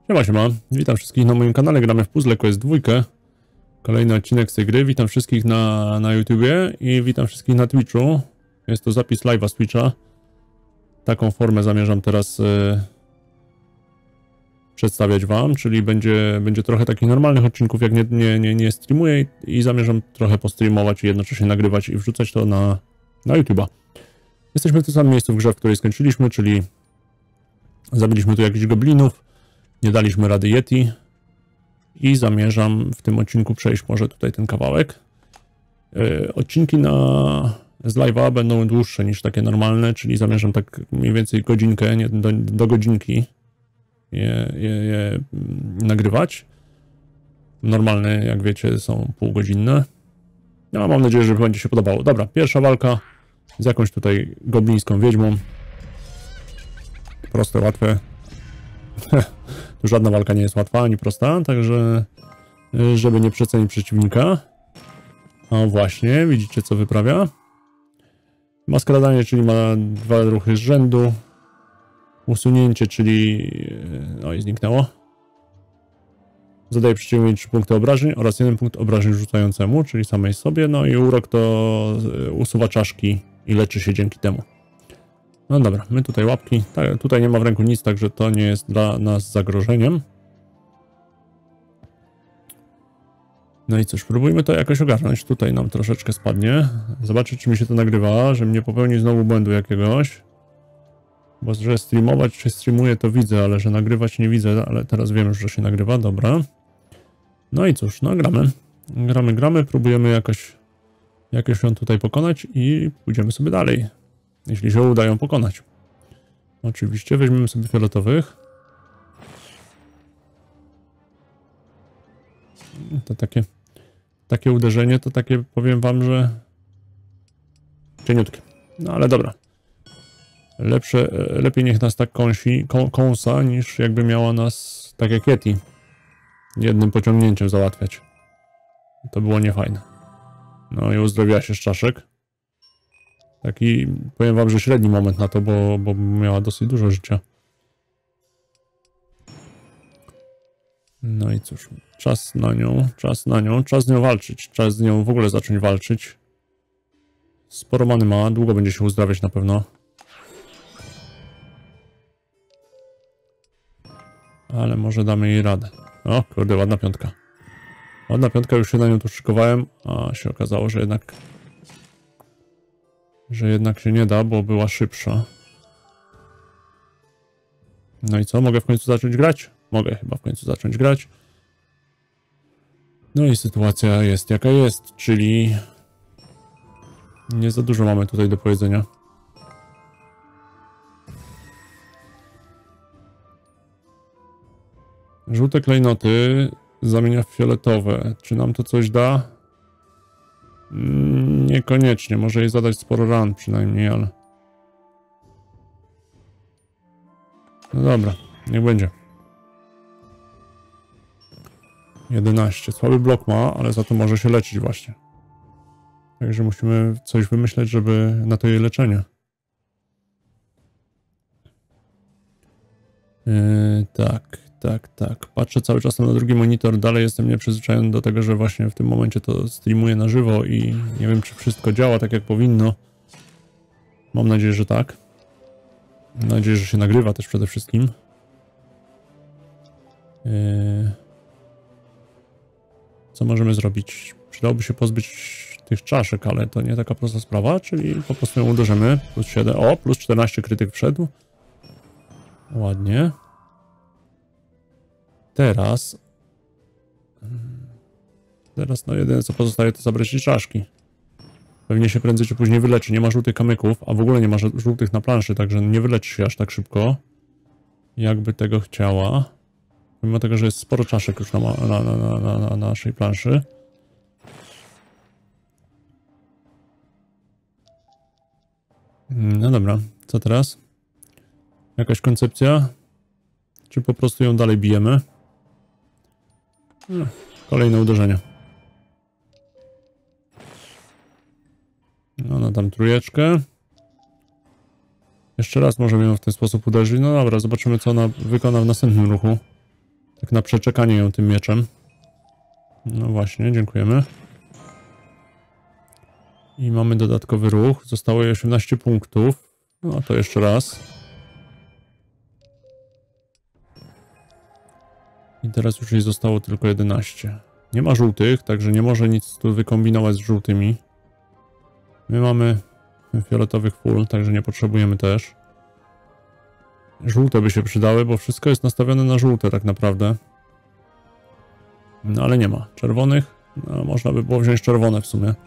Siema, witam wszystkich na moim kanale, gramy w Puzzle Quest 2. Kolejny odcinek z tej gry, witam wszystkich na YouTubie i witam wszystkich na Twitchu. Jest to zapis live'a z Twitcha. Taką formę zamierzam teraz przedstawiać wam, czyli będzie trochę takich normalnych odcinków, jak nie streamuję i zamierzam trochę postreamować i jednocześnie nagrywać i wrzucać to na YouTube'a. Jesteśmy w tym samym miejscu w grze, w której skończyliśmy, czyli zabiliśmy tu jakichś goblinów, nie daliśmy rady Yeti i zamierzam w tym odcinku przejść może tutaj ten kawałek. Odcinki z live'a będą dłuższe niż takie normalne, czyli zamierzam tak mniej więcej godzinkę, nie, do godzinki je nagrywać. Normalne, jak wiecie, są półgodzinne. No, mam nadzieję, że będzie się podobało. Dobra, pierwsza walka z jakąś tutaj goblińską wiedźmą. Proste, łatwe. Żadna walka nie jest łatwa ani prosta, także żeby nie przecenić przeciwnika. O właśnie, widzicie co wyprawia. Ma skradanie, czyli ma 2 ruchy z rzędu. Usunięcie, czyli... no i zniknęło. Zadaje przeciwnikowi 3 punkty obrażeń oraz 1 punkt obrażeń rzucającemu, czyli samej sobie. No i urok to usuwa czaszki i leczy się dzięki temu. No dobra, my tutaj łapki. Tutaj nie ma w ręku nic, także to nie jest dla nas zagrożeniem. No i cóż, próbujmy to jakoś ogarnąć. Tutaj nam troszeczkę spadnie. Zobaczę, czy mi się to nagrywa, że nie popełni znowu błędu jakiegoś. Bo że streamować czy streamuję to widzę, ale że nagrywać nie widzę, ale teraz wiem już, że się nagrywa, dobra. No i cóż, no gramy, próbujemy jakoś ją tutaj pokonać i pójdziemy sobie dalej. Jeśli się uda ją pokonać. Oczywiście weźmiemy sobie fioletowych. To takie uderzenie, to takie, powiem wam, że cieniutkie. No ale dobra. Lepiej niech nas tak kąsa, niż jakby miała nas, tak jak Yeti, jednym pociągnięciem załatwiać. To było niefajne. No i uzdrowiła się z czaszek. Taki, powiem wam, że średni moment na to, bo miała dosyć dużo życia. No i cóż, czas z nią walczyć, czas z nią w ogóle zacząć walczyć. Sporo many ma, długo będzie się uzdrawiać na pewno. Ale może damy jej radę. O kurde, ładna piątka. Ładna piątka, już się na nią tu szykowałem, a się okazało, że jednak się nie da, bo była szybsza. No i co? Mogę w końcu zacząć grać? Mogę chyba w końcu zacząć grać. No i sytuacja jest jaka jest, czyli nie za dużo mamy tutaj do powiedzenia. Żółte klejnoty zamienia w fioletowe. Czy nam to coś da? Niekoniecznie. Może jej zadać sporo ran przynajmniej, ale... no dobra, niech będzie. 11. Słaby blok ma, ale za to może się leczyć właśnie. Także musimy coś wymyśleć, żeby na to jej leczenie. Tak. Patrzę cały czas na drugi monitor. Dalej jestem nieprzyzwyczajony do tego, że właśnie w tym momencie to streamuję na żywo i nie wiem, czy wszystko działa tak, jak powinno. Mam nadzieję, że tak. Mam nadzieję, że się nagrywa też przede wszystkim. Co możemy zrobić? Przydałoby się pozbyć tych czaszek, ale to nie taka prosta sprawa, czyli po prostu ją uderzymy. Plus 7. O, plus 14 krytyk wszedł. Ładnie. Teraz no jedyne co pozostaje, to zabrać jej czaszki. Pewnie się prędzej czy później wyleczy. Nie ma żółtych kamyków, a w ogóle nie ma żółtych na planszy, także nie wyleczy się aż tak szybko, jakby tego chciała. Mimo tego, że jest sporo czaszek już na naszej planszy. No dobra, co teraz? Jakaś koncepcja? Czy po prostu ją dalej bijemy? No, kolejne uderzenie. No, dam trójeczkę. Jeszcze raz możemy ją w ten sposób uderzyć. No dobra, zobaczymy, co ona wykona w następnym ruchu. Tak na przeczekanie ją tym mieczem. No właśnie, dziękujemy. I mamy dodatkowy ruch. Zostało jej 18 punktów. No to jeszcze raz. I teraz już jej zostało tylko 11. Nie ma żółtych, także nie może nic tu wykombinować z żółtymi. My mamy fioletowych full, także nie potrzebujemy też. Żółte by się przydały, bo wszystko jest nastawione na żółte tak naprawdę. No ale nie ma. Czerwonych? No, można by było wziąć czerwone w sumie.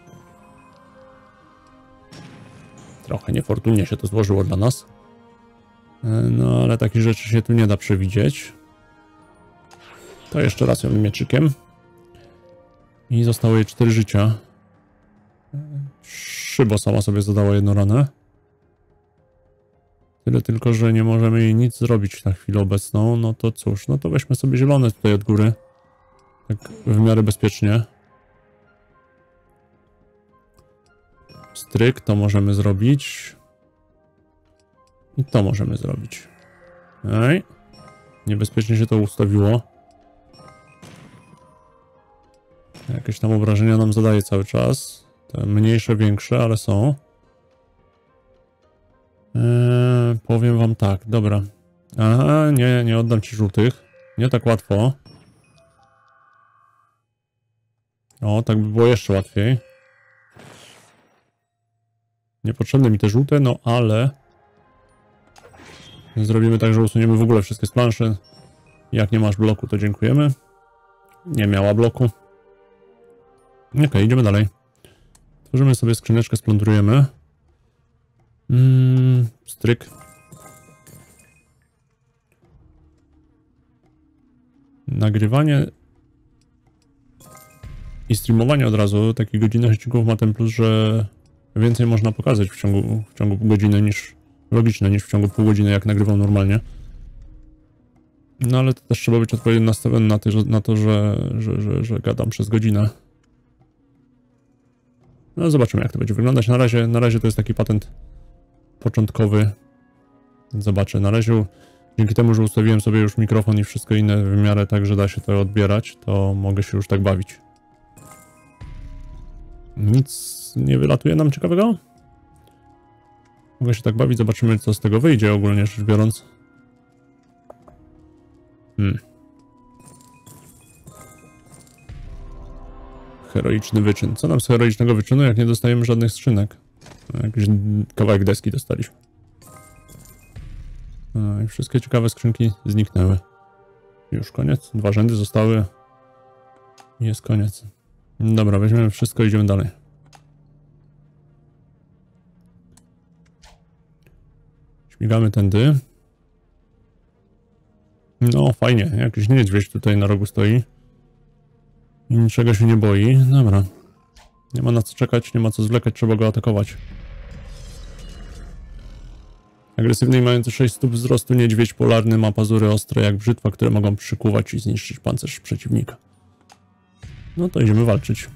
Trochę niefortunnie się to złożyło dla nas. No ale takich rzeczy się tu nie da przewidzieć. To jeszcze raz ją mieczykiem. I zostało jej 4 życia. 3, bo sama sobie zadała jedną ranę. Tyle tylko, że nie możemy jej nic zrobić na chwilę obecną. No to cóż, no to weźmy sobie zielone tutaj od góry. Tak w miarę bezpiecznie. Stryk to możemy zrobić. I to możemy zrobić. Ej. Niebezpiecznie się to ustawiło. Jakieś tam obrażenia nam zadaje cały czas. Te mniejsze, większe, ale są. Powiem wam tak, dobra. Aha, nie oddam ci żółtych. Nie tak łatwo. O, tak by było jeszcze łatwiej. Niepotrzebne mi te żółte, no ale... Zrobimy tak, że usuniemy w ogóle wszystkie z planszy. Jak nie masz bloku, to dziękujemy. Nie miała bloku. Okej, idziemy dalej. Tworzymy sobie skrzyneczkę, splądrujemy. Stryk. Nagrywanie i streamowanie od razu takich godzinnych odcinków ma ten plus, że więcej można pokazać w ciągu godziny niż logiczne, niż w ciągu pół godziny, jak nagrywam normalnie. No ale to też trzeba być odpowiednio nastawiony na to, że gadam przez godzinę. No zobaczymy, jak to będzie wyglądać. Na razie to jest taki patent początkowy. Zobaczę. Na razie dzięki temu, że ustawiłem sobie już mikrofon i wszystko inne w miarę tak, że da się to odbierać, to mogę się już tak bawić. Nic nie wylatuje nam ciekawego? Mogę się tak bawić, zobaczymy, co z tego wyjdzie ogólnie rzecz biorąc. Heroiczny wyczyn. Co nam z heroicznego wyczynu, jak nie dostajemy żadnych skrzynek? Jakiś kawałek deski dostaliśmy. No i wszystkie ciekawe skrzynki zniknęły. Już koniec. 2 rzędy zostały. Jest koniec. Dobra, weźmiemy wszystko i idziemy dalej. Śmigamy tędy. No fajnie, jakiś niedźwiedź tutaj na rogu stoi. I niczego się nie boi. Dobra. Nie ma na co czekać, nie ma co zwlekać, trzeba go atakować. Agresywny i mający 6 stóp wzrostu niedźwiedź polarny ma pazury ostre jak brzytwa, które mogą przykuwać i zniszczyć pancerz przeciwnika. No to idziemy walczyć.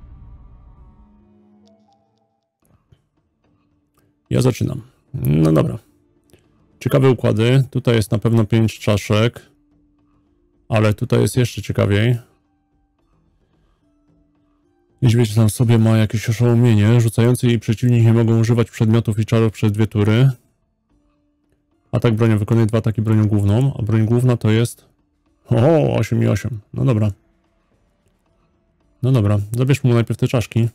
Ja zaczynam. No dobra. Ciekawe układy. Tutaj jest na pewno 5 czaszek. Ale tutaj jest jeszcze ciekawiej. Niedźwiedź tam sobie ma jakieś oszołomienie. Rzucający i przeciwnik nie mogą używać przedmiotów i czarów przez 2 tury. Atak bronią wykonuje 2 ataki bronią główną, a broń główna to jest... O, 8 i 8. No dobra. No dobra, zabierzmy mu najpierw te czaszki.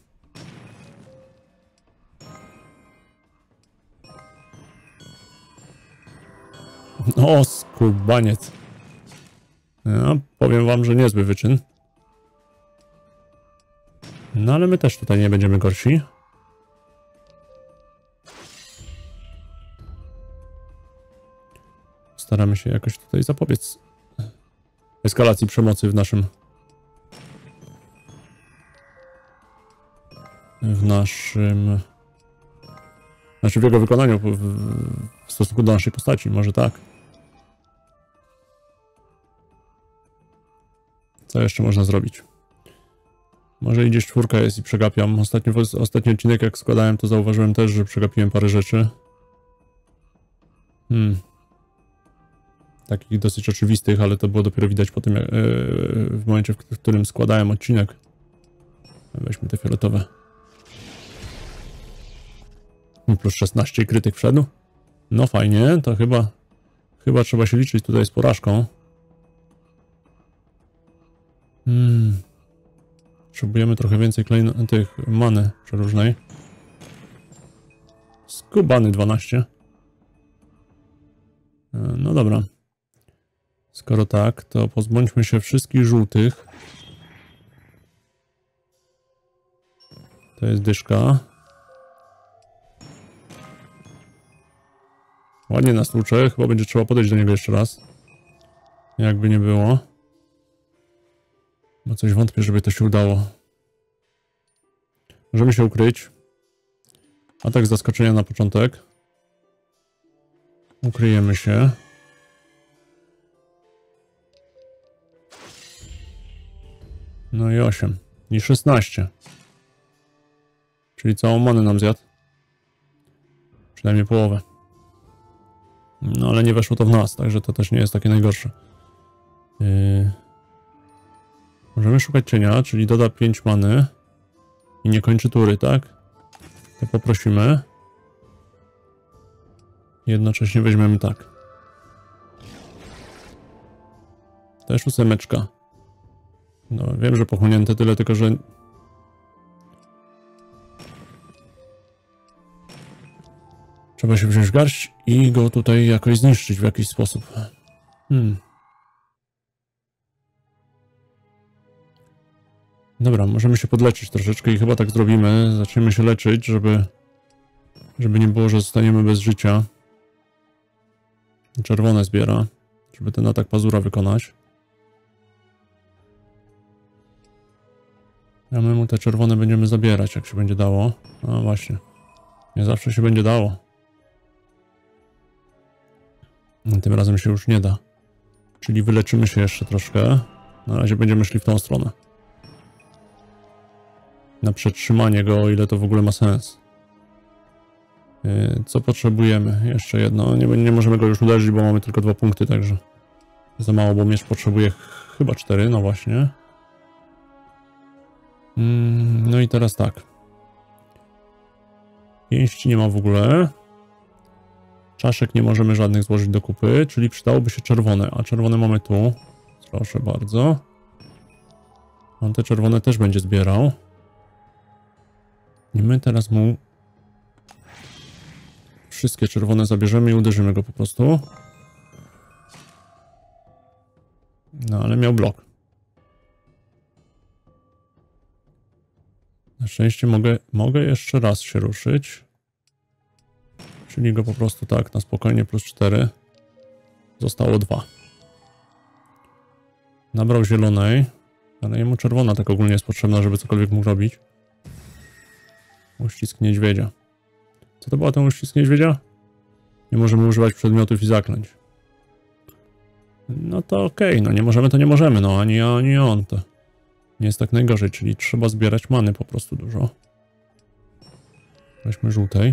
O, skubaniec. No, powiem wam, że niezły wyczyn. No ale my też tutaj nie będziemy gorsi. Staramy się jakoś tutaj zapobiec eskalacji przemocy w naszym... Znaczy w jego wykonaniu w stosunku do naszej postaci, może tak. Co jeszcze można zrobić? Może i gdzieś 4 jest i przegapiam. Ostatni odcinek jak składałem, to zauważyłem też, że przegapiłem parę rzeczy. takich dosyć oczywistych, ale to było dopiero widać po tym, w momencie, w którym składałem odcinek. Weźmy te fioletowe. Plus 16 krytyk wszedł. No fajnie, to chyba trzeba się liczyć tutaj z porażką. Potrzebujemy trochę więcej tych many przeróżnej. Skubany 12. No dobra. Skoro tak, to pozbądźmy się wszystkich żółtych. To jest dyszka. Ładnie nas tłucze, chyba będzie trzeba podejść do niego jeszcze raz. Jakby nie było. Bo coś wątpię, żeby to się udało. Możemy się ukryć. Atak z zaskoczenia na początek. Ukryjemy się. No i 8. I 16. Czyli całą manę nam zjadł. Przynajmniej połowę. No ale nie weszło to w nas, także to też nie jest takie najgorsze. Możemy szukać cienia, czyli doda 5 many. I nie kończy tury, tak? To poprosimy. Jednocześnie weźmiemy tak. Też 8. No wiem, że pochłonięte tyle, tylko że... Trzeba się wziąć w garść i go tutaj jakoś zniszczyć w jakiś sposób. Dobra, możemy się podleczyć troszeczkę i chyba tak zrobimy. Zaczniemy się leczyć, żeby nie było, że zostaniemy bez życia. Czerwone zbiera, żeby ten atak pazura wykonać. A my mu te czerwone będziemy zabierać, jak się będzie dało. No właśnie. Nie zawsze się będzie dało. Tym razem się już nie da. Czyli wyleczymy się jeszcze troszkę. Na razie będziemy szli w tą stronę. Na przetrzymanie go, o ile to w ogóle ma sens. Co potrzebujemy? Jeszcze jedno. Nie możemy go już uderzyć, bo mamy tylko 2 punkty, także za mało, bo miecz potrzebuje chyba 4, no właśnie. No i teraz tak. Pięści nie ma w ogóle. Czaszek nie możemy żadnych złożyć do kupy, czyli przydałoby się czerwone, a czerwone mamy tu. Proszę bardzo. On te czerwone też będzie zbierał. I my teraz mu wszystkie czerwone zabierzemy i uderzymy go po prostu. No ale miał blok. Na szczęście mogę jeszcze raz się ruszyć. Czyli go po prostu tak na spokojnie plus 4. Zostało 2. Nabrał zielonej, ale jemu czerwona tak ogólnie jest potrzebna, żeby cokolwiek mógł robić. Uścisk niedźwiedzia. Co to była ten uścisk niedźwiedzia? Nie możemy używać przedmiotów i zaklęć. No to okej, no nie możemy to nie możemy, no ani ja, ani on to. Nie jest tak najgorzej, czyli trzeba zbierać many po prostu dużo. Weźmy żółtej.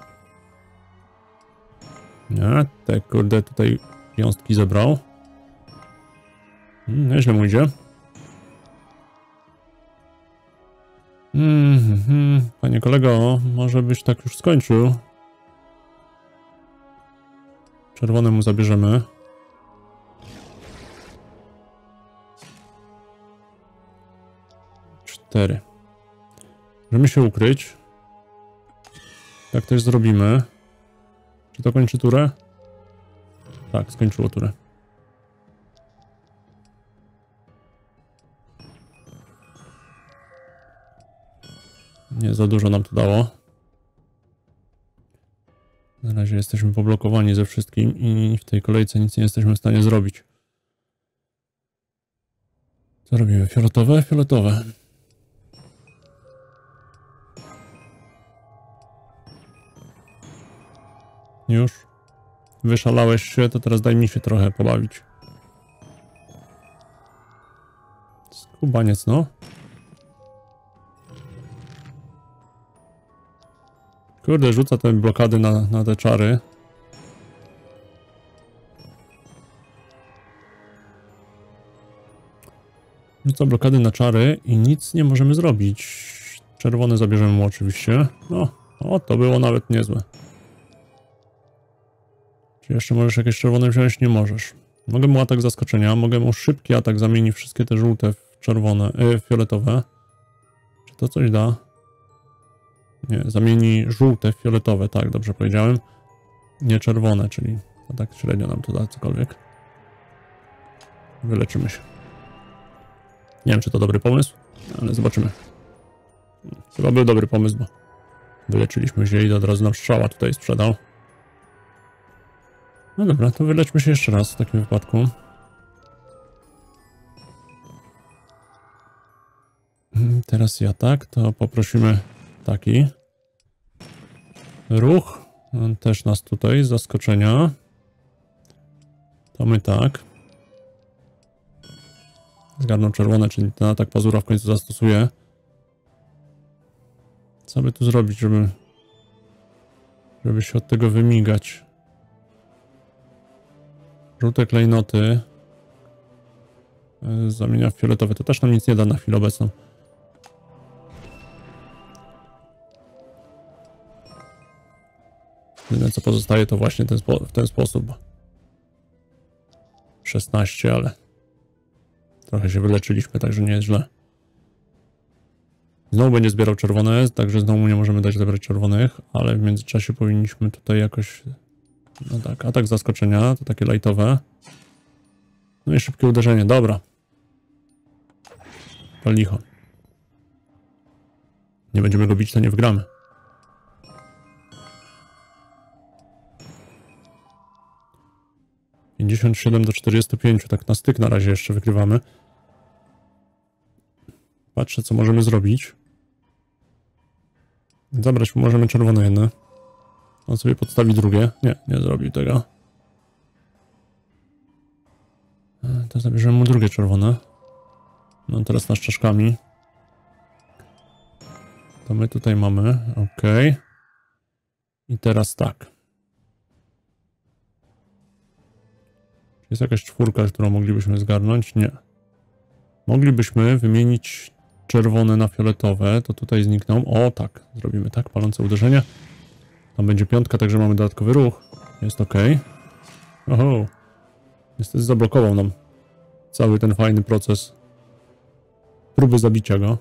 Nie, te kurde tutaj wiązki zebrał. Nieźle mu idzie. Panie kolego, może byś tak już skończył. Czerwone mu zabierzemy. Cztery. Możemy się ukryć. Tak też zrobimy. Czy to kończy turę? Tak, skończyło turę. Nie za dużo nam to dało. Na razie jesteśmy poblokowani ze wszystkim i w tej kolejce nic nie jesteśmy w stanie zrobić. Co robimy? Fioletowe? Fioletowe. Już? Wyszalałeś się, to teraz daj mi się trochę pobawić. Skubaniec, no. Kurde, rzuca te blokady na te czary. Rzuca blokady na czary i nic nie możemy zrobić. Czerwone zabierzemy mu oczywiście. No, o, to było nawet niezłe. Czy jeszcze możesz jakieś czerwone wziąć? Nie możesz. Mogę mu atak zaskoczenia, mogę mu szybki atak zamienić wszystkie te żółte w czerwone, fioletowe. Czy to coś da? Nie, zamieni żółte w fioletowe, tak, dobrze powiedziałem. Nie czerwone, czyli to tak średnio nam to da cokolwiek. Wyleczymy się. Nie wiem, czy to dobry pomysł, ale zobaczymy. Chyba był dobry pomysł, bo wyleczyliśmy się i od razu nam strzała tutaj sprzedał. No dobra, to wyleczmy się jeszcze raz w takim wypadku. Teraz ja tak, to poprosimy taki ruch. On też nas tutaj z zaskoczenia. To my tak. Zgarną czerwone, czyli ten atak pazura w końcu zastosuje. Co by tu zrobić, żeby się od tego wymigać? Żółte klejnoty. Zamienia w fioletowe. To też nam nic nie da na chwilę obecną. Jedyne co pozostaje to właśnie w ten sposób. 16, ale trochę się wyleczyliśmy, także nie jest źle. Znowu będzie zbierał czerwone, także znowu nie możemy dać zebrać czerwonych, ale w międzyczasie powinniśmy tutaj jakoś... No tak, atak zaskoczenia, to takie lightowe. No i szybkie uderzenie, dobra. Pal licho. Nie będziemy go bić, to nie wygramy. - 57 do 45, tak na styk na razie jeszcze wygrywamy. Patrzę, co możemy zrobić. Zabrać możemy czerwone jedno. On sobie podstawi drugie. Nie, nie zrobił tego. To zabierzemy mu drugie czerwone. No teraz nasz czaszkami. To my tutaj mamy. Ok. I teraz tak. Jest jakaś czwórka, którą moglibyśmy zgarnąć? Nie. Moglibyśmy wymienić czerwone na fioletowe. To tutaj znikną. O tak. Zrobimy tak. Palące uderzenie. Tam będzie piątka, także mamy dodatkowy ruch. Jest ok. Oho. Niestety zablokował nam cały ten fajny proces próby zabicia go.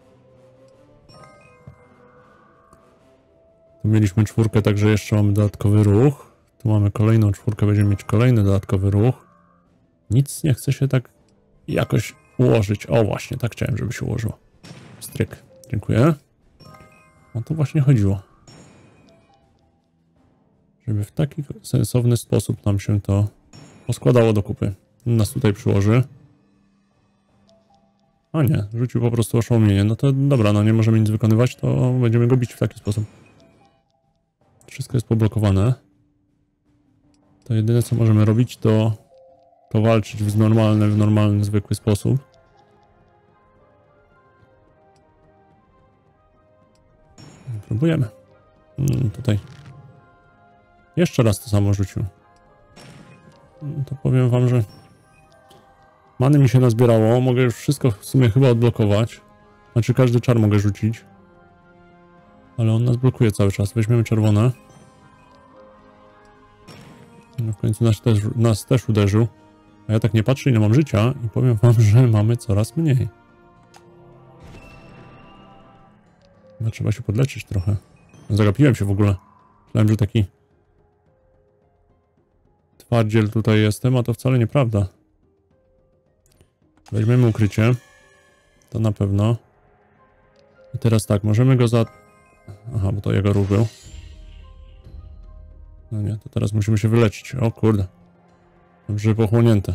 Tu mieliśmy czwórkę, także jeszcze mamy dodatkowy ruch. Tu mamy kolejną czwórkę, będziemy mieć kolejny dodatkowy ruch. Nic nie chce się tak jakoś ułożyć. O właśnie, tak chciałem, żeby się ułożyło. Stryk. Dziękuję. O to właśnie chodziło. Żeby w taki sensowny sposób nam się to poskładało do kupy. Nas tutaj przyłoży. A nie, rzucił po prostu oszołomienie. No to dobra, no nie możemy nic wykonywać, to będziemy go bić w taki sposób. Wszystko jest poblokowane. To jedyne co możemy robić to walczyć w normalny, zwykły sposób. Próbujemy. Tutaj. Jeszcze raz to samo rzucił. To powiem wam, że many mi się nazbierało. Mogę już wszystko w sumie chyba odblokować. Znaczy każdy czar mogę rzucić. Ale on nas blokuje cały czas. Weźmiemy czerwone. No w końcu nas też uderzył. A ja tak nie patrzę, ile mam życia i powiem wam, że mamy coraz mniej. Chyba trzeba się podleczyć trochę. Zagapiłem się w ogóle. Myślałem, że taki twardziel tutaj jestem, a to wcale nieprawda. Weźmiemy ukrycie. To na pewno. I teraz tak, możemy go za... Aha, bo to jego ruch był. No nie, to teraz musimy się wyleczyć. O kurde. Dobrze pochłonięte.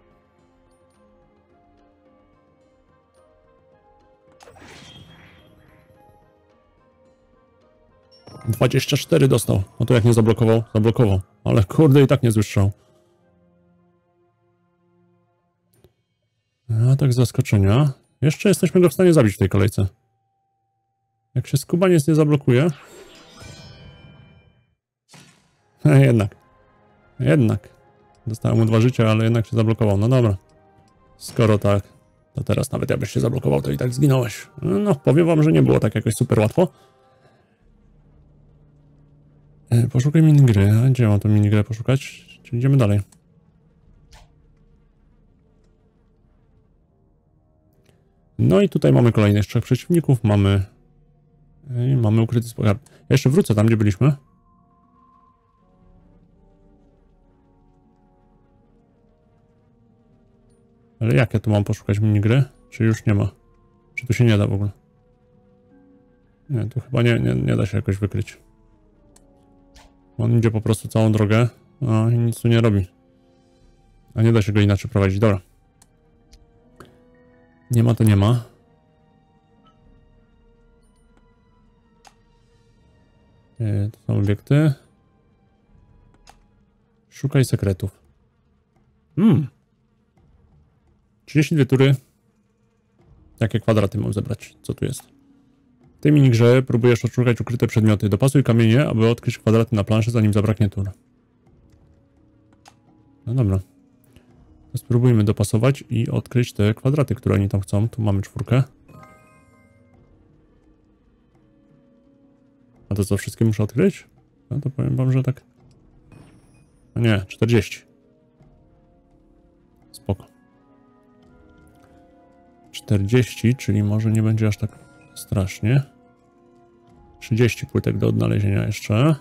- 24 dostał. No to jak nie zablokował? Zablokował. Ale kurde i tak nie zwyższał. A tak z zaskoczenia. Jeszcze jesteśmy go w stanie zabić w tej kolejce. Jak się skubaniec nie zablokuje. Jednak. Dostałem mu 2 życia, ale jednak się zablokował. No dobra. Skoro tak. To teraz nawet jakbyś się zablokował, to i tak zginąłeś. No, powiem wam, że nie było tak jakoś super łatwo. Poszukaj minigry. A gdzie mam tą minigrę poszukać? Czyli idziemy dalej. No i tutaj mamy kolejnych 3 przeciwników. Mamy ukryty skarb. Ja jeszcze wrócę tam, gdzie byliśmy. Ale jak ja tu mam poszukać minigry? Czy już nie ma? Czy tu się nie da w ogóle? Nie, tu chyba nie da się jakoś wykryć. On idzie po prostu całą drogę, a i nic tu nie robi. A nie da się go inaczej prowadzić. Dobra. Nie ma to nie ma. To są obiekty. Szukaj sekretów. 32 tury. Jakie kwadraty mam zebrać? Co tu jest? W tej minigrze próbujesz odszukać ukryte przedmioty. Dopasuj kamienie, aby odkryć kwadraty na planszy, zanim zabraknie tur. No dobra. Spróbujmy dopasować i odkryć te kwadraty, które oni tam chcą. Tu mamy 4. A to co, wszystkie muszę odkryć? No to powiem wam, że tak. No nie, 40. Spoko. 40, czyli może nie będzie aż tak strasznie. 30 płytek do odnalezienia jeszcze.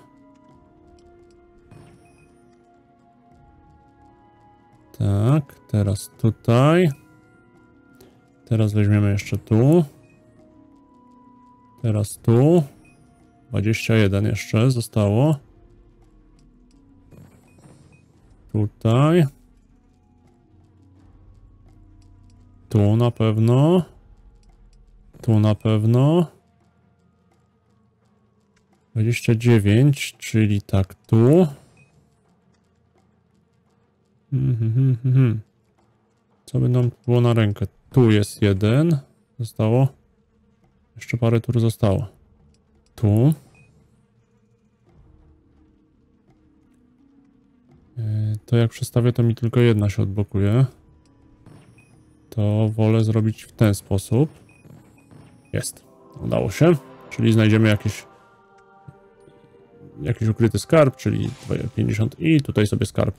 Tak, teraz tutaj. Teraz weźmiemy jeszcze tu. Teraz tu. 21 jeszcze zostało. Tutaj. Tu na pewno. Tu na pewno. 29, czyli tak tu. Co by nam było na rękę? Tu jest jeden. Zostało. Jeszcze parę tur zostało. Tu. To jak przestawię, to mi tylko jedna się odblokuje. To wolę zrobić w ten sposób. Jest. Udało się. Czyli znajdziemy jakiś ukryty skarb, czyli 50 i tutaj sobie skarb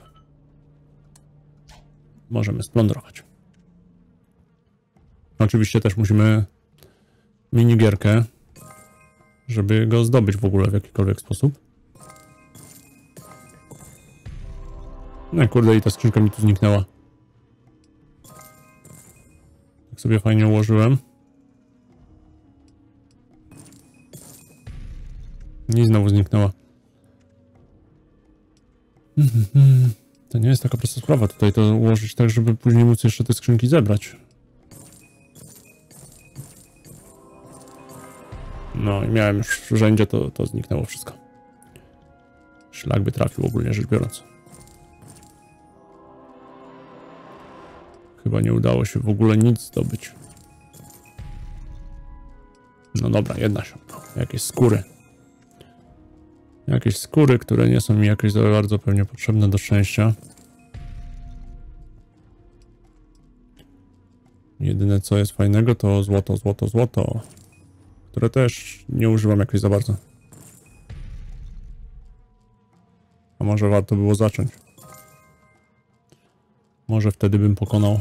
możemy splądrować. Oczywiście też musimy minigierkę, żeby go zdobyć w ogóle w jakikolwiek sposób. No kurde, i ta skrzynka mi tu zniknęła. Tak sobie fajnie ułożyłem. I znowu zniknęła. To nie jest taka prosta sprawa tutaj to ułożyć tak, żeby później móc jeszcze te skrzynki zebrać. No i miałem już w rzędzie, to zniknęło wszystko. Szlak by trafił ogólnie rzecz biorąc. Chyba nie udało się w ogóle nic zdobyć. No dobra, jedna się. Jakieś skóry. Jakieś skóry, które nie są mi jakoś za bardzo pewnie potrzebne do szczęścia. Jedyne co jest fajnego to złoto, złoto, złoto. Które też nie używam jakoś za bardzo. A może warto było zacząć. Może wtedy bym pokonał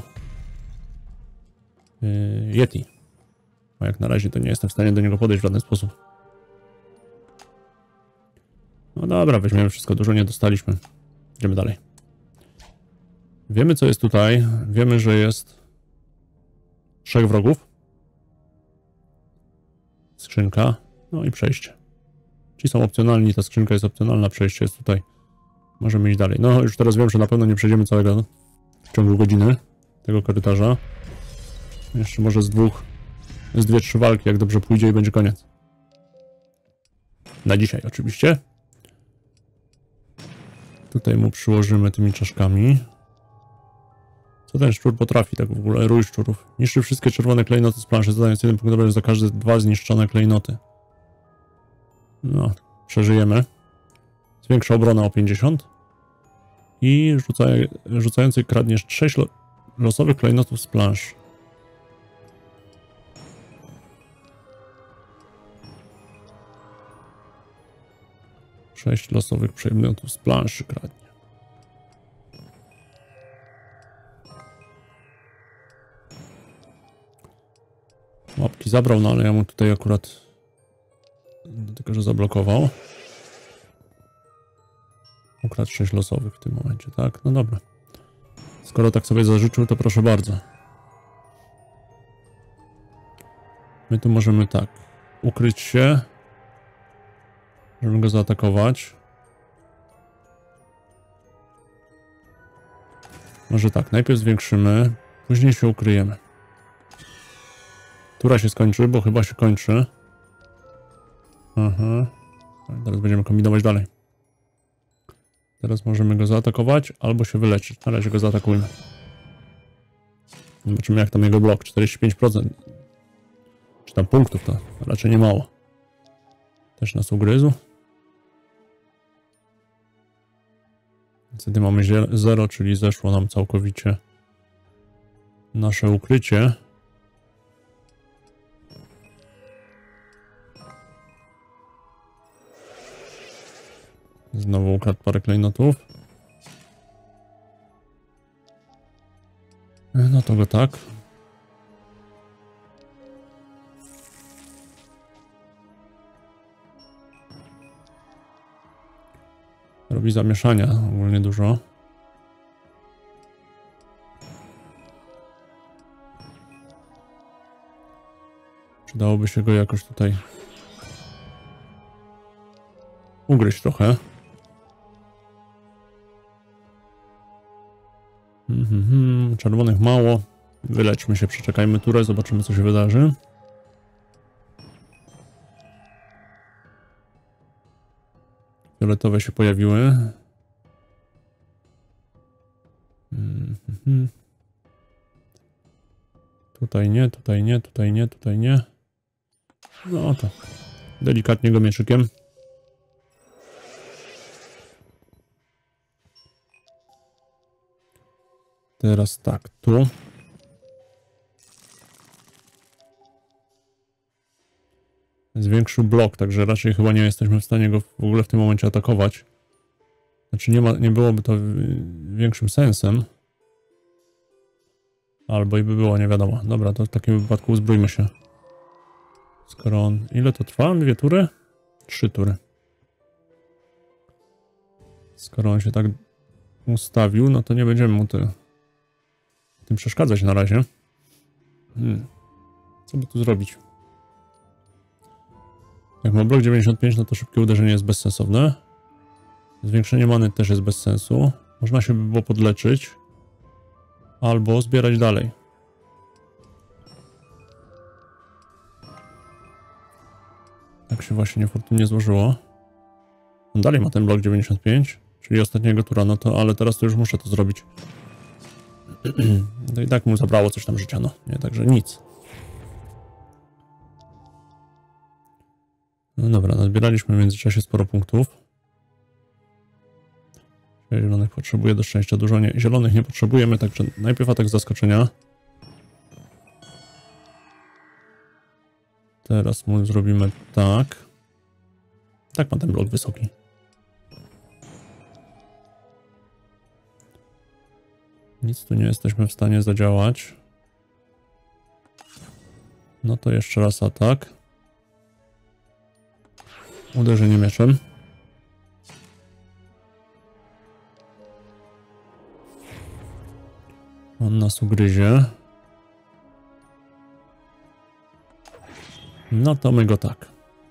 Yeti. A jak na razie to nie jestem w stanie do niego podejść w żaden sposób. No dobra, weźmiemy wszystko, dużo nie dostaliśmy. Idziemy dalej. Wiemy co jest tutaj. Wiemy, że jest 3 wrogów. Skrzynka. No i przejście. Ci są opcjonalni, ta skrzynka jest opcjonalna, przejście jest tutaj. Możemy iść dalej. No już teraz wiem, że na pewno nie przejdziemy całego w ciągu godziny tego korytarza. Jeszcze może z 2-3 walki, jak dobrze pójdzie i będzie koniec. Na dzisiaj oczywiście. Tutaj mu przyłożymy tymi czaszkami. Co ten szczur potrafi tak w ogóle? Rój szczurów. Niszczy wszystkie czerwone klejnoty z planszy, zadając 1 punkt dobrego za każde 2 zniszczone klejnoty. No, przeżyjemy. Zwiększa obronę o 50. I rzucający kradniesz 6 losowych klejnotów z planszy. 6 losowych przedmiotów z planszy kradnie. Łapki zabrał, no ale ja mu tutaj akurat tylko, że zablokował. Ukradł 6 losowych w tym momencie, tak? No dobra. Skoro tak sobie zażyczył, to proszę bardzo. My tu możemy tak ukryć się. Możemy go zaatakować. Może tak, najpierw zwiększymy, później się ukryjemy. Tura się skończy, bo chyba się kończy. Aha. Teraz będziemy kombinować dalej. Teraz możemy go zaatakować albo się wyleczyć. Na razie go zaatakujmy. Zobaczymy jak tam jego blok. 45%. Czy tam punktów to raczej nie mało. Też nas ugryzł. Niestety mamy 0, czyli zeszło nam całkowicie nasze ukrycie. Znowu ukradł parę klejnotów. No to go tak. Robi zamieszania ogólnie dużo. Przydałoby się go jakoś tutaj ugryźć trochę. Czerwonych mało. Wyleczmy się, przeczekajmy turę, zobaczymy co się wydarzy. Fioletowe się pojawiły. Tutaj nie, tutaj nie, tutaj nie, tutaj nie. No to delikatnie go mieczykiem. Teraz tak, tu. Zwiększył blok, także raczej chyba nie jesteśmy w stanie go w ogóle w tym momencie atakować. Znaczy nie byłoby to większym sensem. Albo i by było, nie wiadomo. Dobra, to w takim wypadku uzbrójmy się. Skoro on... Ile to trwa? 2 tury? 3 tury. Skoro on się tak ustawił, no to nie będziemy mu tym przeszkadzać na razie. Co by tu zrobić? Jak ma blok 95, no to szybkie uderzenie jest bezsensowne. Zwiększenie many też jest bez sensu. Można się by było podleczyć. Albo zbierać dalej. Tak się właśnie niefortunnie złożyło. On dalej ma ten blok 95, czyli ostatniego tura, no to, ale teraz to już muszę to zrobić. No i tak mu zabrało coś tam życia, no. Nie, także nic. No dobra, nazbieraliśmy w międzyczasie sporo punktów. Zielonych potrzebuje do szczęścia dużo, nie. Zielonych nie potrzebujemy, także najpierw atak z zaskoczenia. Teraz mu zrobimy tak. Tak ma ten blok wysoki. Nic tu nie jesteśmy w stanie zadziałać. No to jeszcze raz atak. Uderzenie mieczem. On nas ugryzie. No to my go tak.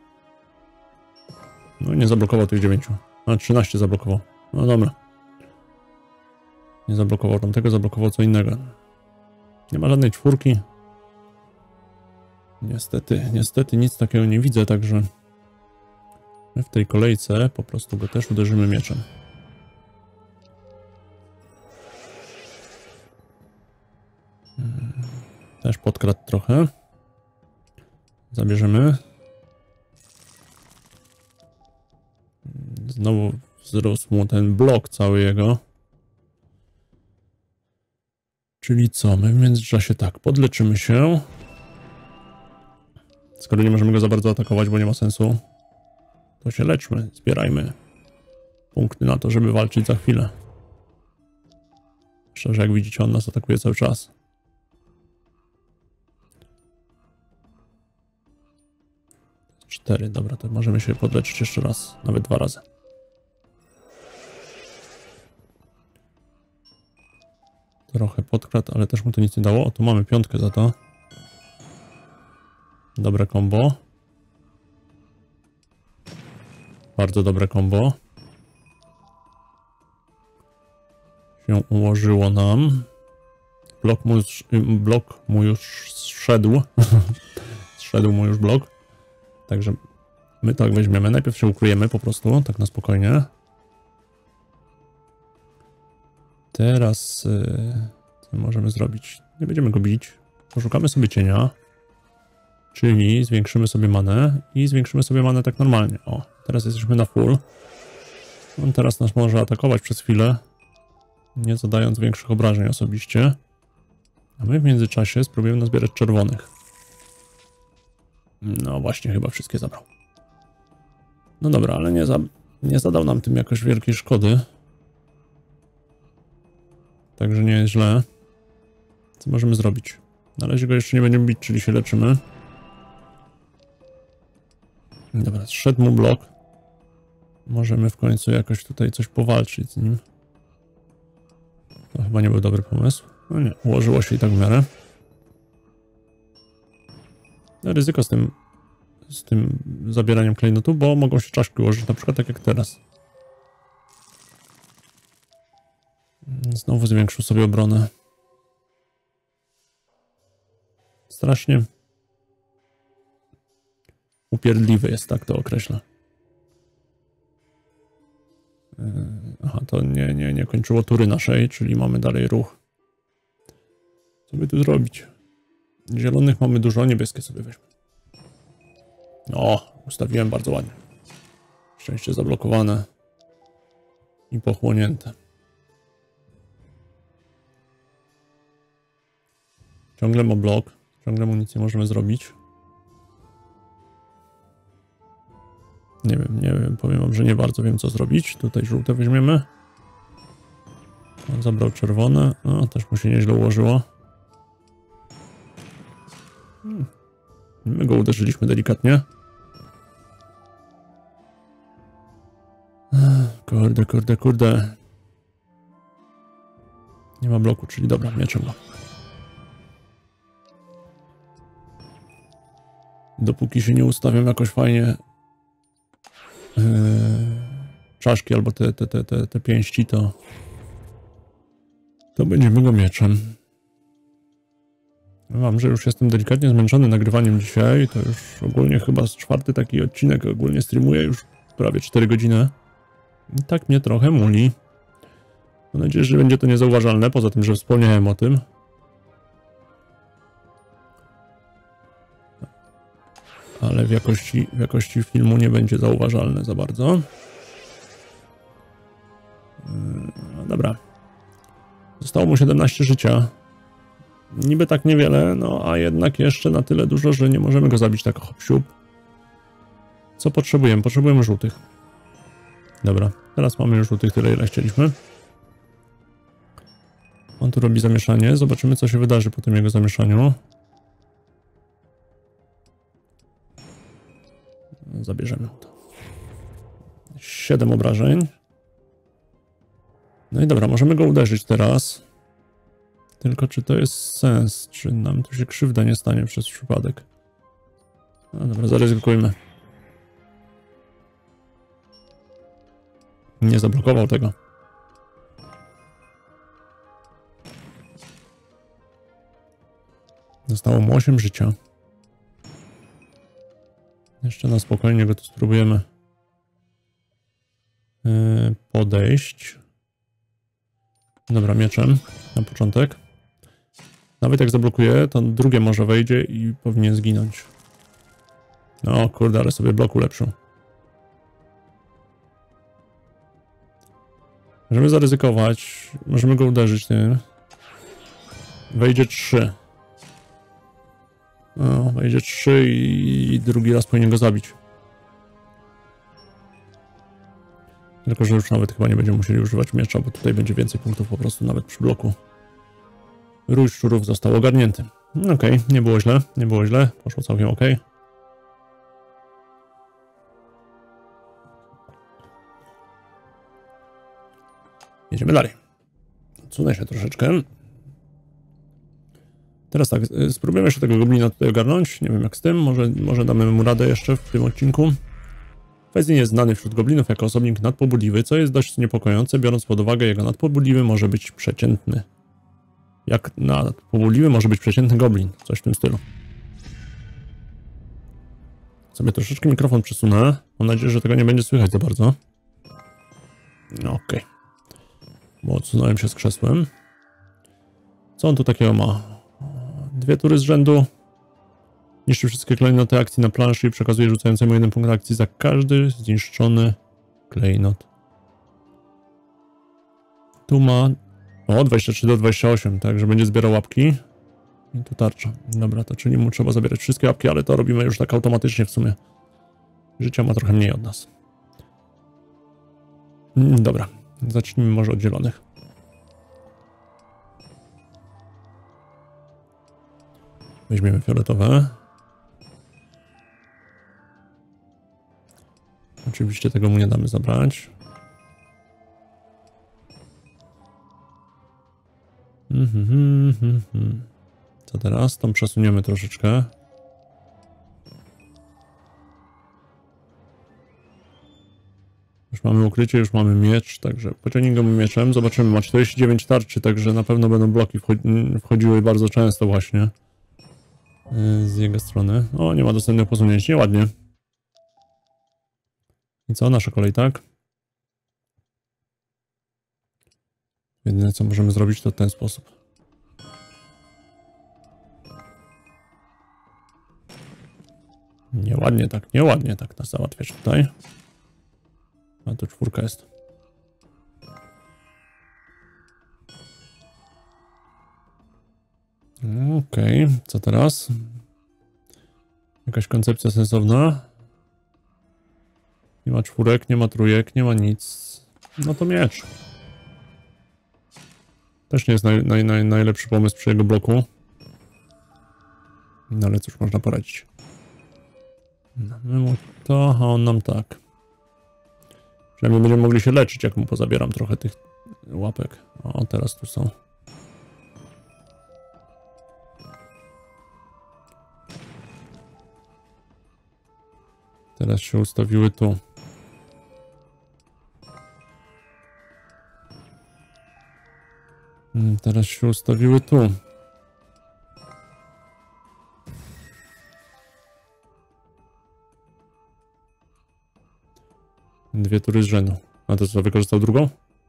No i nie zablokował tych 9. A 13 zablokował. No dobra. Nie zablokował tamtego, zablokował co innego. Nie ma żadnej 4. Niestety nic takiego nie widzę, także my w tej kolejce po prostu go też uderzymy mieczem. Też podkradł trochę. Zabierzemy. Znowu wzrósł mu ten blok cały jego. Czyli co? My w międzyczasie tak, podleczymy się. Skoro nie możemy go za bardzo atakować, bo nie ma sensu, to się leczmy, zbierajmy. punkty na to, żeby walczyć za chwilę. Szczerze, jak widzicie, on nas atakuje cały czas. Cztery, dobra, to możemy się podleczyć jeszcze raz, nawet 2 razy. Trochę podkradł, ale też mu to nic nie dało. O, tu mamy 5 za to. Dobre combo. Bardzo dobre combo. Się ułożyło nam. Blok mu już zszedł. Zszedł mu już blok. Także my tak weźmiemy. Najpierw się ukryjemy po prostu, tak na spokojnie. Teraz co możemy zrobić? Nie będziemy go bić. Poszukamy sobie cienia. Czyli zwiększymy sobie manę i zwiększymy sobie manę tak normalnie. O, teraz jesteśmy na full. On teraz nas może atakować przez chwilę, nie zadając większych obrażeń osobiście. A my w międzyczasie spróbujemy nazbierać czerwonych. No właśnie, chyba wszystkie zabrał. No dobra, ale nie zadał nam tym jakoś wielkiej szkody. Także nie jest źle. Co możemy zrobić? Na razie go jeszcze nie będziemy bić, czyli się leczymy. Dobra, zszedł mu blok. Możemy w końcu jakoś tutaj coś powalczyć z nim. To chyba nie był dobry pomysł. No nie, ułożyło się i tak w miarę. No, ryzyko z tym zabieraniem klejnotu, bo mogą się czaszki ułożyć, na przykład tak jak teraz. Znowu zwiększył sobie obronę. Strasznie upierdliwy jest, tak to określę. Aha, to nie kończyło tury naszej, czyli mamy dalej ruch. Co by tu zrobić? Zielonych mamy dużo, niebieskie sobie weźmy. O, ustawiłem bardzo ładnie. Szczęście zablokowane i pochłonięte. Ciągle ma blok, ciągle mu nic nie możemy zrobić. Nie wiem, powiem wam, że nie bardzo wiem co zrobić. Tutaj żółte weźmiemy. On zabrał czerwone. O, też mu się nieźle ułożyło. My go uderzyliśmy delikatnie. Kurde. Nie ma bloku, czyli dobra, mieczem go. Dopóki się nie ustawiam jakoś fajnie czaszki albo te pięści, to będziemy go mieczem. Mam, że już jestem delikatnie zmęczony nagrywaniem dzisiaj. To już ogólnie chyba 4. taki odcinek. Ogólnie streamuję już prawie 4 godziny. I tak mnie trochę muli. Mam nadzieję, że będzie to niezauważalne, poza tym, że wspomniałem o tym. Ale w jakości filmu nie będzie zauważalne za bardzo. No dobra. Zostało mu 17 życia. Niby tak niewiele, no a jednak jeszcze na tyle dużo, że nie możemy go zabić tak hop-siup. Co potrzebujemy? Potrzebujemy żółtych. Dobra, teraz mamy już żółtych tyle, ile chcieliśmy. On tu robi zamieszanie. Zobaczymy, co się wydarzy po tym jego zamieszaniu. Zabierzemy to. 7 obrażeń. No i dobra, możemy go uderzyć teraz. Tylko czy to jest sens? Czy nam tu się krzywda nie stanie przez przypadek? No dobra, zaryzykujmy. Nie zablokował tego. Zostało mu 8 życia. Jeszcze na spokojnie go tu spróbujemy podejść. Dobra, mieczem na początek. Nawet jak zablokuję, to drugie może wejdzie i powinien zginąć. No kurde, ale sobie blok ulepszył. Możemy zaryzykować. Możemy go uderzyć tym. Wejdzie 3. No, wejdzie 3 i drugi raz powinien go zabić. Tylko że już nawet chyba nie będziemy musieli używać miecza, bo tutaj będzie więcej punktów po prostu nawet przy bloku. Rój szczurów został ogarnięty. Okej, nie było źle, nie było źle. Poszło całkiem ok. Jedziemy dalej. Odsunę się troszeczkę. Teraz tak, spróbujemy jeszcze tego goblina tutaj ogarnąć. Nie wiem jak z tym, może damy mu radę jeszcze w tym odcinku. Fezin jest znany wśród goblinów jako osobnik nadpobudliwy, co jest dość niepokojące, biorąc pod uwagę jego nadpobudliwy może być przeciętny. Jak nadpobudliwy może być przeciętny goblin, coś w tym stylu. Sobie troszeczkę mikrofon przesunę. Mam nadzieję, że tego nie będzie słychać za bardzo. Okej. Bo odsunąłem się z krzesłem. Co on tu takiego ma? 2 tury z rzędu. Niszczy wszystkie klejnoty akcji na planszy i przekazuje rzucającemu 1 punkt akcji za każdy zniszczony klejnot. Tu ma... O, 23 do 28, także będzie zbierał łapki. I tu tarcza. Dobra, to czyli mu trzeba zabierać wszystkie łapki, ale to robimy już tak automatycznie w sumie. Życia ma trochę mniej od nas. Dobra, zacznijmy może od zielonych. Weźmiemy fioletowe. Oczywiście tego mu nie damy zabrać. Co teraz? Tam przesuniemy troszeczkę. Już mamy ukrycie, już mamy miecz, także pociągnij go mieczem. Zobaczymy, ma 49 tarczy, także na pewno będą bloki wchodziły bardzo często właśnie z jego strony. O, nie ma dostępnych posunięć, nieładnie. I co? Nasza kolej, tak? Jedyne co możemy zrobić to w ten sposób. Nieładnie tak nas załatwiać tutaj. A tu 4 jest. Okej, co teraz? Jakaś koncepcja sensowna? Nie ma 4, nie ma 3, nie ma nic. No to miecz. Też nie jest najlepszy pomysł przy jego bloku. No ale cóż można poradzić. Damy mu to, a on nam tak. Przynajmniej będziemy mogli się leczyć, jak mu pozabieram trochę tych łapek. O, teraz tu są. Teraz się ustawiły tu. Teraz się ustawiły tu. Dwie tury z rzędu. A to co, wykorzystał drugą?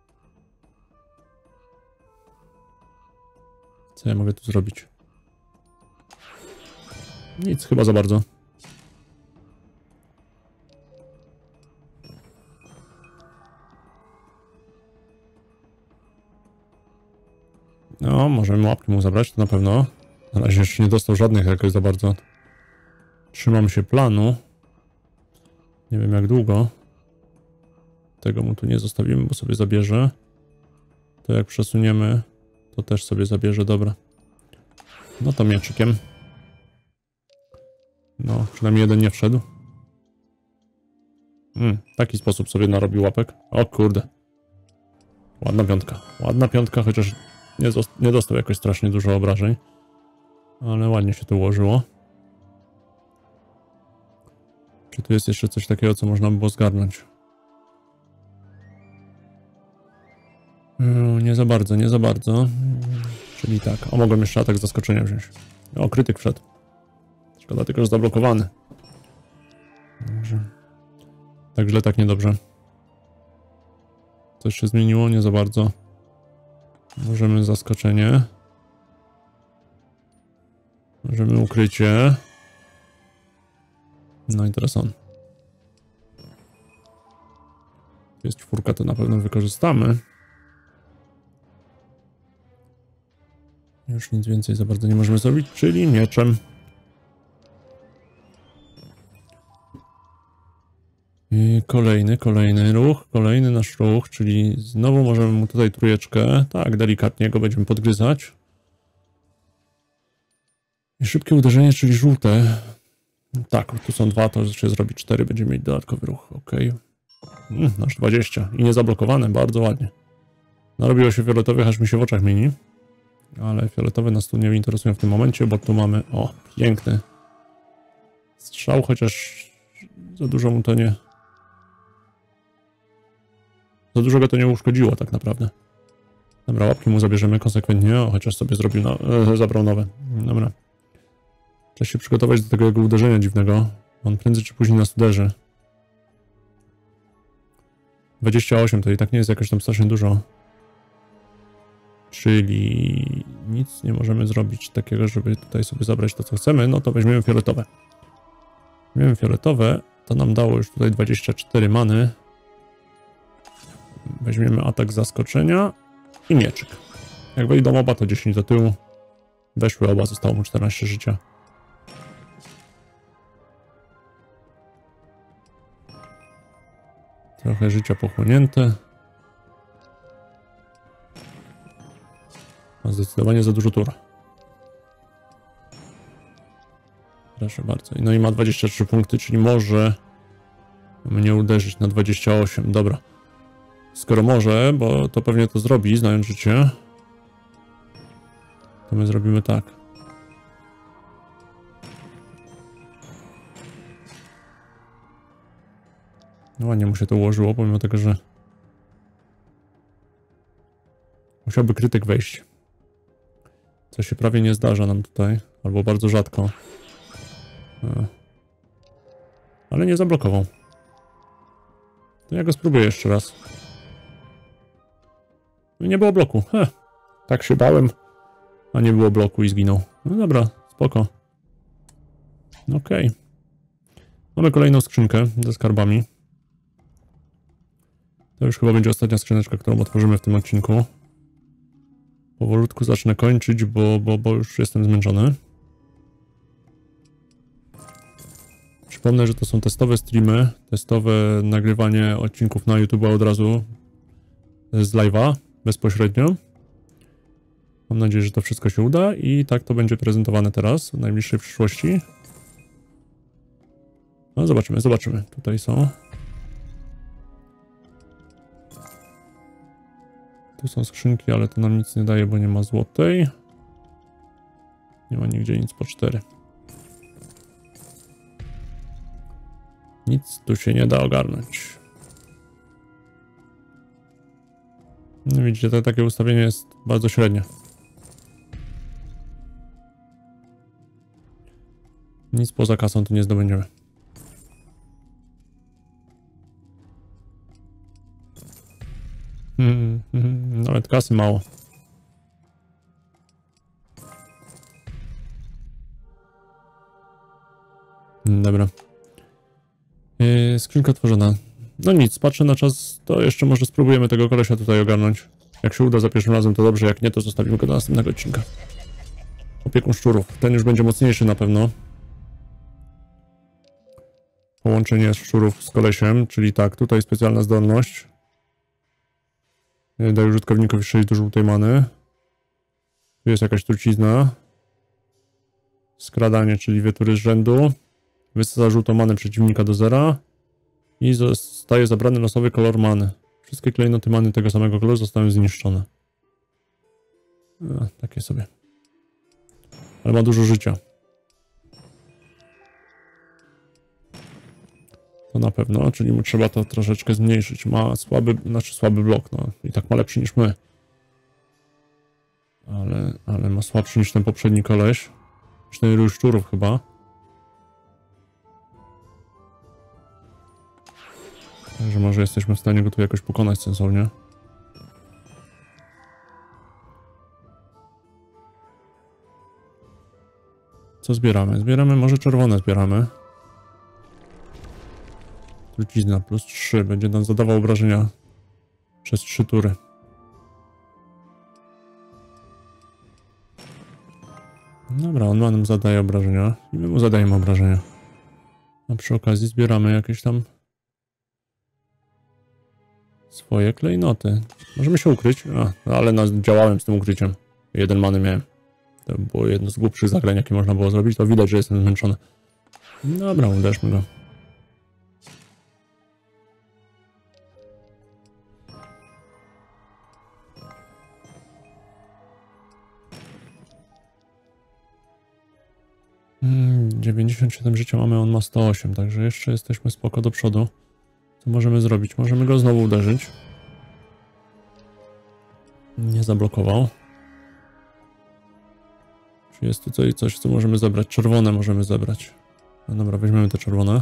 Co ja mogę tu zrobić? Nic chyba za bardzo. No, możemy łapki mu zabrać, to na pewno. Na razie jeszcze nie dostał żadnych jakoś za bardzo. Trzymam się planu. Nie wiem jak długo. Tego mu tu nie zostawimy, bo sobie zabierze. To jak przesuniemy, to też sobie zabierze, dobra. No to mieczykiem. No, przynajmniej jeden nie wszedł. Taki sposób sobie narobił łapek. O kurde. Ładna piątka. Ładna piątka, chociaż nie dostał jakoś strasznie dużo obrażeń. Ale ładnie się to ułożyło. Czy tu jest jeszcze coś takiego, co można by było zgarnąć? Nie za bardzo, nie za bardzo. Czyli tak. O, mogłem jeszcze atak zaskoczenia wziąć. O, krytyk wszedł. Szkoda tylko, że zablokowany. Dobrze. Tak źle, tak niedobrze. Coś się zmieniło? Nie za bardzo. Możemy zaskoczenie. Możemy ukrycie. No i teraz on. Jest 4, to na pewno wykorzystamy. Już nic więcej za bardzo nie możemy zrobić, czyli mieczem. I kolejny ruch, kolejny nasz ruch, czyli znowu możemy mu tutaj trójeczkę, tak, delikatnie go będziemy podgryzać. I szybkie uderzenie, czyli żółte. Tak, tu są 2, to jeszcze zrobi 4, będziemy mieć dodatkowy ruch, ok. Nasz 20 i niezablokowane, bardzo ładnie. Narobiło się fioletowych, aż mi się w oczach mieni. Ale fioletowe nas tu nie interesują w tym momencie, bo tu mamy, o, piękny strzał, chociaż za dużo mu to nie... Za dużo go to nie uszkodziło tak naprawdę. Dobra, łapki mu zabierzemy konsekwentnie, o, chociaż sobie zrobił zabrał nowe. Dobra. Trzeba się przygotować do tego jego uderzenia dziwnego. On prędzej czy później nas uderzy. 28 to i tak nie jest jakoś tam strasznie dużo. Czyli nic nie możemy zrobić takiego, żeby tutaj sobie zabrać to, co chcemy. No to weźmiemy fioletowe. Weźmiemy fioletowe. To nam dało już tutaj 24 many. Weźmiemy atak zaskoczenia i mieczyk. Jak wejdą oba, to 10 do tyłu. Weszły oba, zostało mu 14 życia. Trochę życia pochłonięte. Ma zdecydowanie za dużo tur. Proszę bardzo. No i ma 23 punkty, czyli może mnie uderzyć na 28. Dobra. Skoro może, bo to pewnie to zrobi, znając życie, to my zrobimy tak. No ładnie mu się to ułożyło, pomimo tego, że musiałby krytyk wejść. Co się prawie nie zdarza nam tutaj, albo bardzo rzadko. Ale nie zablokował. To ja go spróbuję jeszcze raz. Nie było bloku. Tak się bałem. A nie było bloku i zginął. No dobra, spoko. Okej. Mamy kolejną skrzynkę ze skarbami. To już chyba będzie ostatnia skrzyneczka, którą otworzymy w tym odcinku. Powolutku zacznę kończyć, bo już jestem zmęczony. Przypomnę, że to są testowe streamy, testowe nagrywanie odcinków na YouTube od razu z live'a, bezpośrednio. Mam nadzieję, że to wszystko się uda i tak to będzie prezentowane teraz, w najbliższej przyszłości. No zobaczymy, zobaczymy. Tutaj są. Tu są skrzynki, ale to nam nic nie daje, bo nie ma złotej. Nie ma nigdzie nic po 4. Nic tu się nie da ogarnąć. No widzicie, to takie ustawienie jest bardzo średnie. Nic poza kasą tu nie zdobędziemy. Nawet kasy mało. Dobra. Skrzynka otworzona. No nic, patrzę na czas, to jeszcze może spróbujemy tego kolesia tutaj ogarnąć. Jak się uda za pierwszym razem, to dobrze, jak nie, to zostawimy go do następnego odcinka. Opiekun szczurów. Ten już będzie mocniejszy na pewno. Połączenie szczurów z kolesiem, czyli tak, tutaj specjalna zdolność. Daje użytkownikowi 6 do żółtej many. Tu jest jakaś trucizna. Skradanie, czyli wiatury z rzędu. Wysadza żółtą manę przeciwnika do 0. I zostaje zabrany losowy kolor many. Wszystkie klejnoty many tego samego koloru zostają zniszczone. Takie sobie. Ale ma dużo życia. To na pewno, czyli mu trzeba to troszeczkę zmniejszyć. Ma słaby blok, no i tak ma lepszy niż my. Ale ma słabszy niż ten poprzedni koleś. Niż ten rój szczurów chyba. Także może jesteśmy w stanie go tu jakoś pokonać sensownie. Co zbieramy? Zbieramy, może czerwone zbieramy. Trucizna plus 3. Będzie nam zadawał obrażenia przez 3 tury. Dobra, on nam zadaje obrażenia i my mu zadajemy obrażenia. A przy okazji zbieramy jakieś tam swoje klejnoty. Możemy się ukryć. Ale działałem z tym ukryciem. 1 many miałem. To było jedno z głupszych zagrań, jakie można było zrobić. To widać, że jestem zmęczony. Dobra, uderzmy go. Hmm, 97 życia mamy, on ma 108, także jeszcze jesteśmy spoko do przodu. Co możemy zrobić? Możemy go znowu uderzyć. Nie zablokował. Czy jest tutaj coś, co możemy zebrać? Czerwone możemy zebrać. No dobra, weźmiemy te czerwone.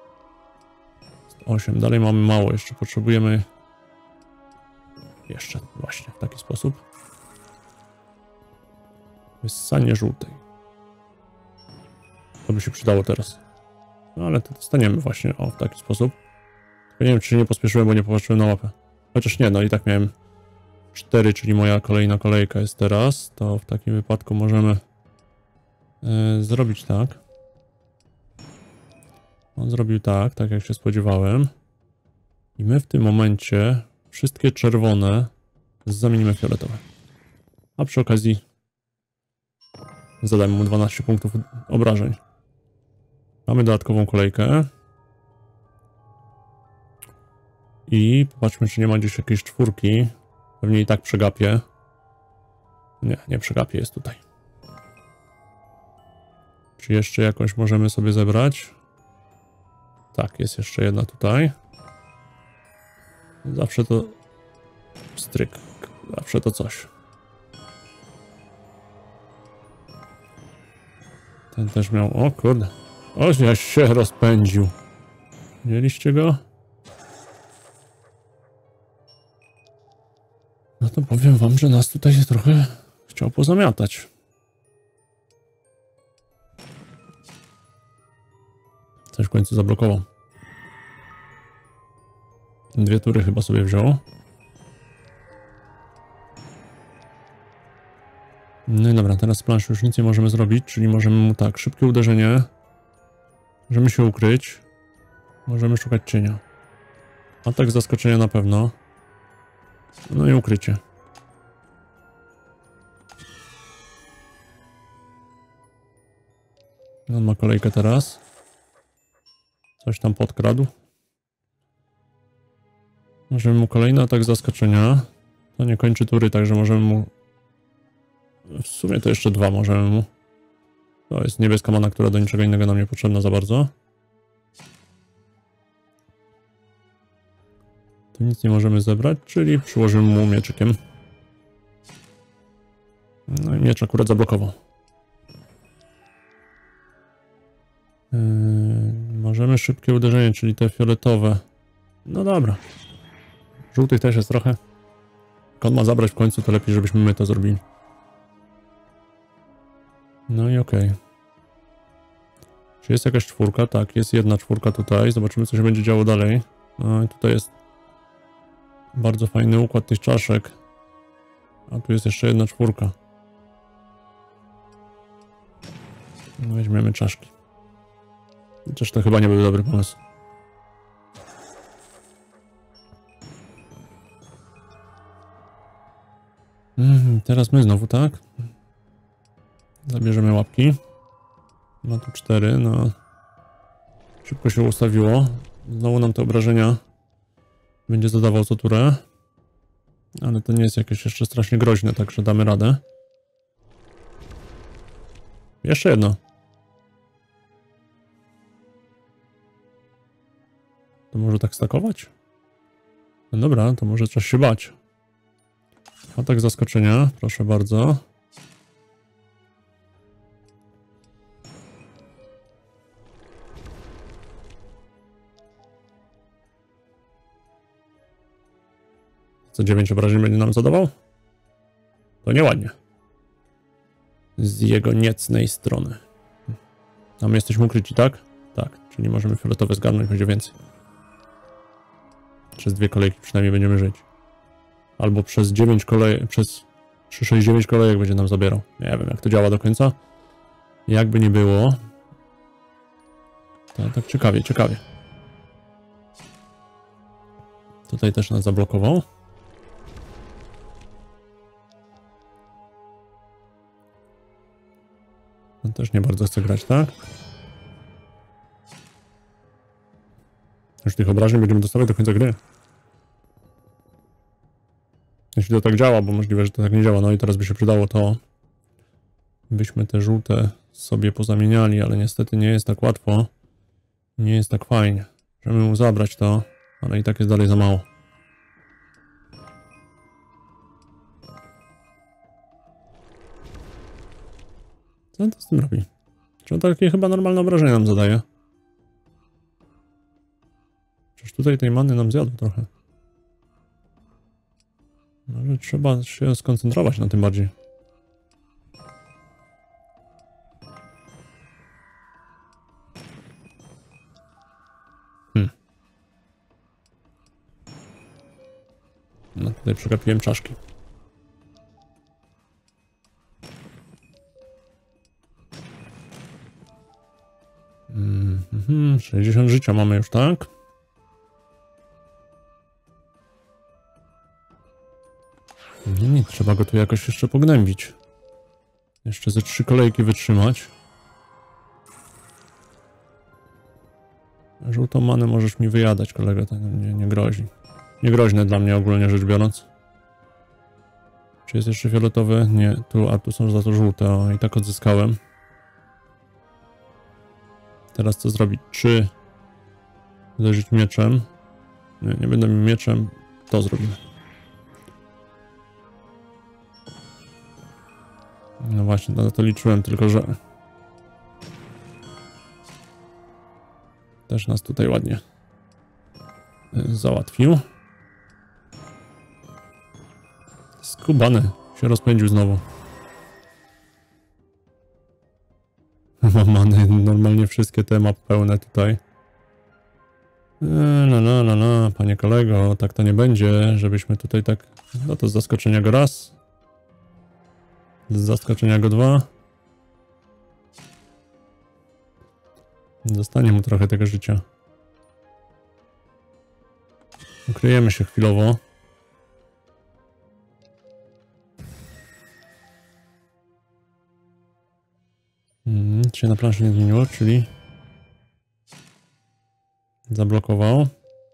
8. Dalej mamy mało. Jeszcze potrzebujemy... Jeszcze właśnie w taki sposób. Wyssanie żółtej. To by się przydało teraz. No ale to dostaniemy właśnie w taki sposób. Tylko nie wiem, czy się nie pospieszyłem, bo nie popatrzyłem na mapę. Chociaż nie, no i tak miałem 4, czyli moja kolejna kolejka jest teraz. To w takim wypadku możemy zrobić tak. On zrobił tak jak się spodziewałem. I my w tym momencie wszystkie czerwone zamienimy w fioletowe. A przy okazji zadajmy mu 12 punktów obrażeń. Mamy dodatkową kolejkę. I popatrzmy, czy nie ma gdzieś jakiejś 4. Pewnie i tak przegapię. Nie przegapię, jest tutaj. Czy jeszcze jakąś możemy sobie zebrać? Tak, jest jeszcze jedna tutaj. Zawsze to stryk. Zawsze to coś. Ten też miał... O kurde. O, ja się rozpędził. Widzieliście go? No to powiem wam, że nas tutaj trochę chciał pozamiatać. Coś w końcu zablokował. 2 tury chyba sobie wziął. No i dobra, teraz z planszy już nic nie możemy zrobić, czyli możemy mu tak, szybkie uderzenie. Możemy się ukryć. Możemy szukać cienia. Atak z zaskoczenia na pewno. No i ukrycie. On ma kolejkę teraz. Coś tam podkradł. Możemy mu kolejny atak zaskoczenia. To nie kończy tury, także możemy mu... W sumie to jeszcze 2 możemy mu. To jest niebieska mana, która do niczego innego nam nie potrzebna za bardzo. Tu nic nie możemy zebrać, czyli przyłożymy mu mieczykiem. No i miecz akurat zablokował. Możemy szybkie uderzenie, czyli te fioletowe. No dobra. Żółtych też jest trochę. Jak on ma zabrać w końcu, to lepiej, żebyśmy my to zrobili. No i okej. Czy jest jakaś 4? Tak, jest jedna 4 tutaj. Zobaczymy, co się będzie działo dalej. No i tutaj jest bardzo fajny układ tych czaszek. A tu jest jeszcze jedna 4. No weźmiemy czaszki. Chociaż to chyba nie był dobry pomysł. Teraz my znowu, tak? Zabierzemy łapki. Ma tu 4, no. Szybko się ustawiło. Znowu nam te obrażenia będzie zadawał co turę. Ale to nie jest jakieś jeszcze strasznie groźne, także damy radę. Jeszcze jedno. To może tak stakować? No dobra, to może trzeba się bać. Atak zaskoczenia, proszę bardzo. Co 9 obrażeń będzie nam zadawał? To nieładnie. Z jego niecnej strony. A my jesteśmy ukryci, tak? Tak, czyli możemy fioletowe zgarnąć, będzie więcej. Przez 2 kolejki przynajmniej będziemy żyć. Albo przez 9 kolejek, przez 3-6-9 kolejek będzie nam zabierał. Nie wiem, jak to działa do końca. Jakby nie było. To tak ciekawie. Tutaj też nas zablokował. On też nie bardzo chce grać, tak? Już tych obrażeń będziemy dostawać do końca gry. Jeśli to tak działa, bo możliwe, że to tak nie działa. No i teraz by się przydało to, byśmy te żółte sobie pozamieniali, ale niestety nie jest tak łatwo. Nie jest tak fajnie. Możemy mu zabrać to, ale i tak jest dalej za mało. Co on to z tym robi? Czy on takie chyba normalne obrażenia nam zadaje? Przecież tutaj tej many nam zjadł trochę. Może trzeba się skoncentrować na tym bardziej. No tutaj przegapiłem czaszki. 60 życia mamy już, tak? Nie, trzeba go tu jakoś jeszcze pognębić. Jeszcze ze 3 kolejki wytrzymać. Żółtą manę możesz mi wyjadać, kolego, to nie grozi. Niegroźne dla mnie ogólnie rzecz biorąc. Czy jest jeszcze fioletowy? Nie, tu, a tu są za to żółte, o, i tak odzyskałem. Teraz co zrobić? Czy uderzyć mieczem? Nie będę mi mieczem. To zrobimy. No właśnie, na to liczyłem, tylko że też nas tutaj ładnie załatwił. Skubany się rozpędził znowu. Mam many, normalnie wszystkie te map pełne tutaj. Panie kolego, tak to nie będzie, żebyśmy tutaj tak... No to z zaskoczenia go raz. Z zaskoczenia go 2. Zostanie mu trochę tego życia. Ukryjemy się chwilowo. Nic się na planszy nie zmieniło, czyli zablokował.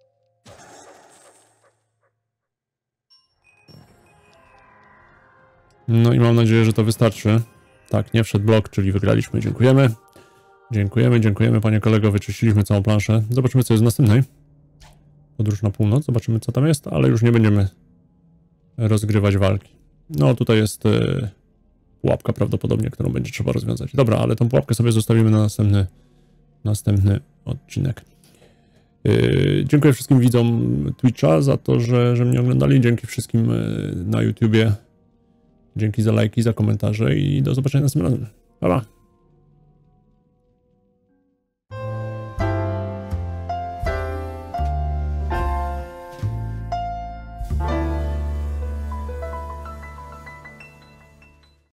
No i mam nadzieję, że to wystarczy. Tak, nie wszedł blok, czyli wygraliśmy. Dziękujemy. Dziękujemy, panie kolego. Wyczyściliśmy całą planszę. Zobaczymy, co jest w następnej. Podróż na północ. Zobaczymy, co tam jest, ale już nie będziemy rozgrywać walki. No, tutaj jest pułapka prawdopodobnie, którą będzie trzeba rozwiązać. Dobra, ale tą pułapkę sobie zostawimy na następny odcinek. Dziękuję wszystkim widzom Twitcha za to, że mnie oglądali. Dzięki wszystkim na YouTubie. Dzięki za lajki, za komentarze i do zobaczenia następnym razem. Pa, pa.